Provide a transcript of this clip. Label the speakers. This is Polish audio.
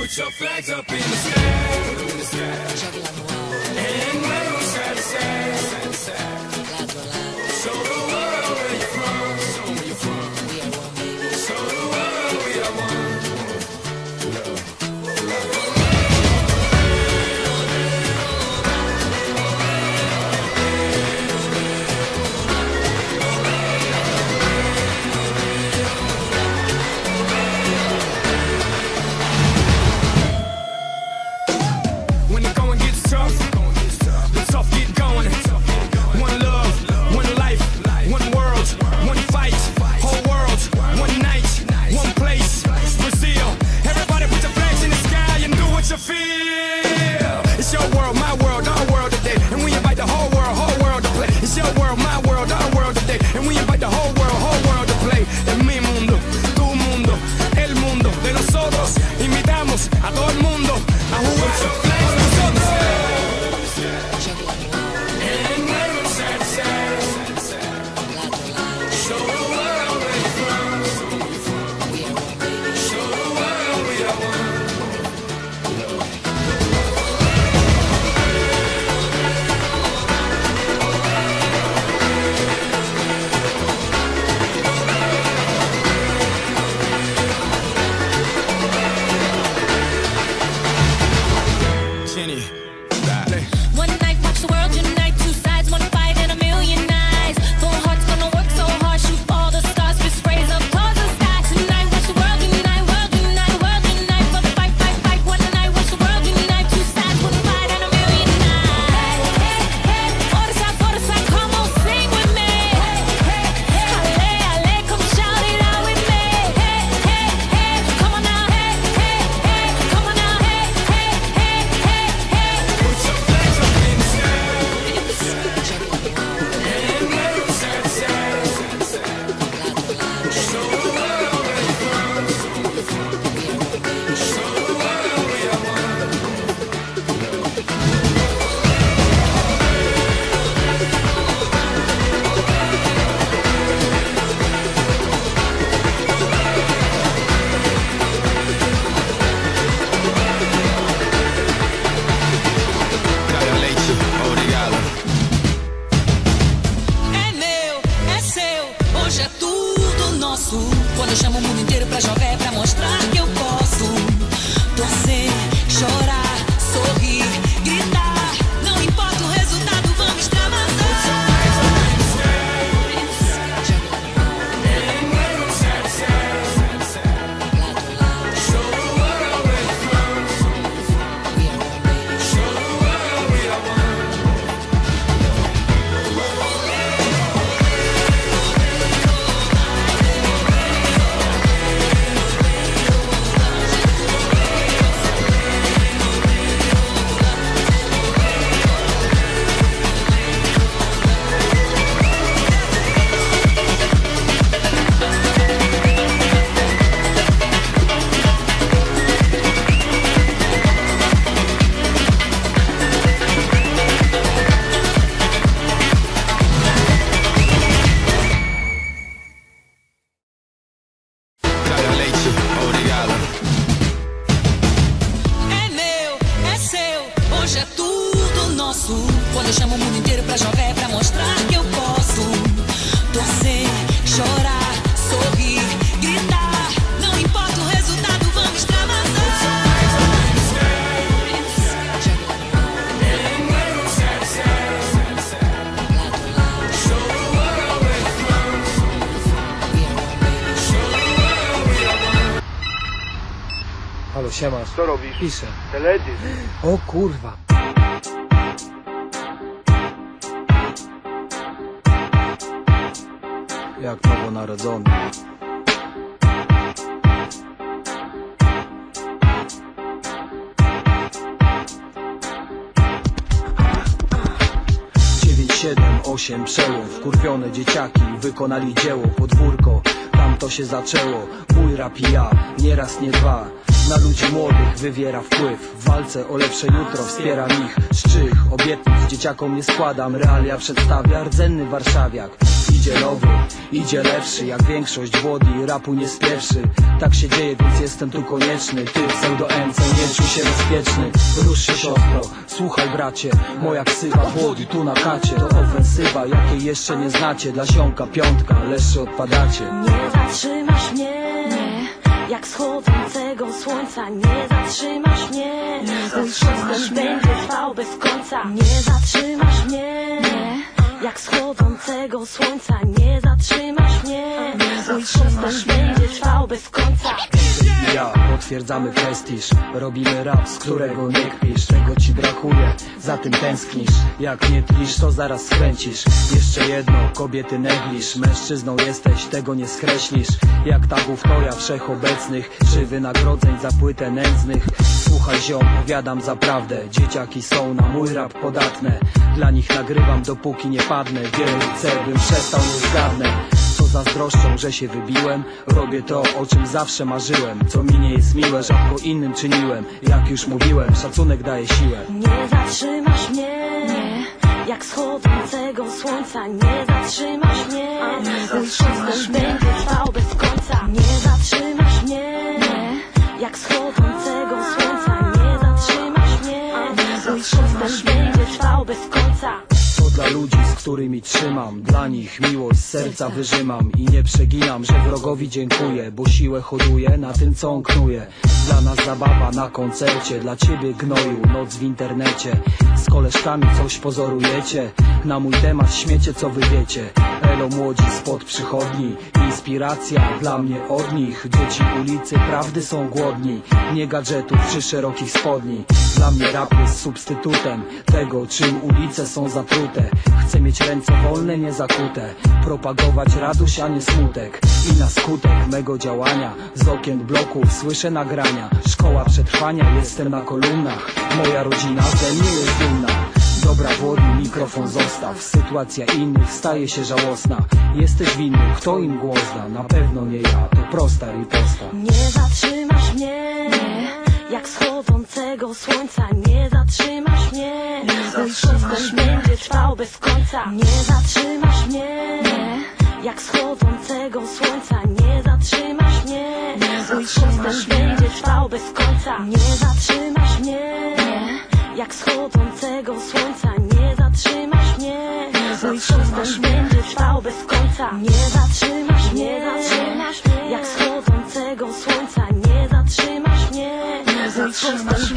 Speaker 1: Put your flags up in the sky, put them in the sky. And wave side to side, side to side. Show the world where you're from, show 'em where you're from. Show the world we are one. When the going gets tough, the tough get going. One love, one life, one world, one fight. Whole world, one night, one place. Brazil, everybody put your flags in the sky and do what you feel. It's your world, my world, our world today. And we invite the whole world to play. It's your world, my world, our world today. And we invite the whole world to play. Es mi mundo, tu mundo, el mundo de nosotros. Invitamos a todo el mundo a jugar.
Speaker 2: One night, watch the world unite. Two sides, one fight, and a million eyes. Full hearts gonna work so hard, shoot all the stars, fist raise up towards the sky. Tonight, watch the world unite, world unite, world unite. For the fight, fight, fight. One night, watch the world unite. Two sides, one fight, and a million eyes. Hey, hey, forza, forza, come on, sing with me. Hey, hey, ale, ale, come shout it out with me. Hey, hey, hey, come on now. Hey, hey, hey, come on now. Hey, hey, hey, hey, hey.
Speaker 1: Put your flags up in the sky. And wave side to side, side to side. Show the world where you're from, show 'em where you're from. Show the world we are one. Cara Leite, obrigado.
Speaker 2: É meu, é seu, hoje é tudo nosso. Quando eu chamo o mundo inteiro pra jogar é pra mostrar que eu posso. Torcer, chorar, sorrir, gritar. Não importa o resultado, vamos extravasar.
Speaker 1: And wave side to side, side to side. Show the world where you're from, show 'em where you're from. Show the world we are one. Cara Leite, obrigado.
Speaker 2: É meu, é seu, hoje é tudo nosso. Quando eu chamo o mundo inteiro pra jogar é pra mostrar que eu posso. Torcer, chorar, sorrir, gritar. Não importa o resultado, vamos extravasar.
Speaker 1: And wave side to side, side to side. Show the world where you're from, show 'em where you're from. Show the world we are one.
Speaker 3: Halo, siema.
Speaker 4: Co robisz?
Speaker 3: Piszę.
Speaker 4: Teledysk.
Speaker 3: O kurwa. Jak nowonarodzony. Dziewięć, 7, 8 przełom. Wkurwione dzieciaki wykonali dzieło. Podwórko, tam to się zaczęło. Mój rap i ja, nie raz, nie dwa. Na ludzi młodych wywiera wpływ. W walce o lepsze jutro wspieram ich. Szczych obietnic dzieciakom nie składam. Realia przedstawia rdzenny warszawiak. Idzie nowy, idzie lepszy. Jak większość włodzi, rapu nie spieprzy. Tak się dzieje, więc jestem tu konieczny. Ty pseudo-MC, nie czuj się bezpieczny. Rusz się siostro, słuchaj bracie. Moja ksywa włodzi tu na kacie. To ofensywa, jakiej jeszcze nie znacie. Dla ziomka piątka, leszcze odpadacie.
Speaker 4: Nie zatrzymasz mnie, jak wschodzącego słońca. Nie zatrzymasz mnie, mój postęp będzie trwał bez końca. Nie zatrzymasz mnie, jak wschodzącego słońca. Nie zatrzymasz mnie, mój postęp będzie trwał bez końca.
Speaker 3: Ja, potwierdzamy prestiż. Robimy rap, z którego nie kpisz. Czego ci brakuje, za tym tęsknisz. Jak nie tlisz, to zaraz skręcisz. Jeszcze jedno, kobiety neglisz. Mężczyzną jesteś, tego nie skreślisz. Jak tagów toja wszechobecnych, czy wynagrodzeń za płytę nędznych. Słuchaj ziom, powiadam zaprawdę. Dzieciaki są na mój rap podatne. Dla nich nagrywam, dopóki nie padnę. Wielu chce, bym przestał, nie zgadnę. Co zazdroszczą, że się wybiłem. Robię to, o czym zawsze marzyłem. Co mi nie jest miłe, rzadko innym czyniłem. Jak już mówiłem, szacunek daje siłę.
Speaker 4: Nie zatrzymasz mnie, jak wschodzącego słońca. Nie zatrzymasz mnie, mój postęp będzie trwał bez końca. Nie zatrzymasz mnie, jak wschodzącego słońca. Nie zatrzymasz mnie, mój postęp będzie trwał bez końca.
Speaker 3: To dla ludzi, z którymi trzymam. Dla nich miłość z serca wyrzymam. I nie przeginam, że wrogowi dziękuję. Bo siłę hoduję na tym, co on knuje. Dla nas zabawa na koncercie. Dla ciebie gnoju, noc w internecie. Z koleżkami coś pozorujecie. Na mój temat śmiecie, co wy wiecie. Elo młodzi spod przychodni. Inspiracja dla mnie od nich. Dzieci ulicy prawdy są głodni. Nie gadżetów przy szerokich spodni. Dla mnie rap jest substytutem tego, czym ulice są zatrute. Chcę mieć ręce wolne, nie zakute. Propagować radość, a nie smutek. I na skutek mego działania z okien bloków słyszę nagrania. Szkoła przetrwania, jestem na kolumnach. Moja rodzina ze mnie jest dumna. Dobra włodni, mikrofon zostaw. Sytuacja innych staje się żałosna. Jesteś winny, kto im głos da? Na pewno nie ja, to prosta riposta.
Speaker 4: Nie zatrzymasz mnie, jak wschodzącego słońca. Nie zatrzymasz mnie, mój postęp będzie trwał bez końca. Nie zatrzymasz mnie, jak wschodzącego słońca. Nie zatrzymasz mnie, mój postęp będzie trwał bez końca. Nie zatrzymasz mnie, jak wschodzącego słońca. Nie zatrzymasz mnie, mój postęp będzie trwał bez końca. Nie zatrzymasz mnie, jak wschodzącego słońca. Nie zatrzymasz mnie, mój postęp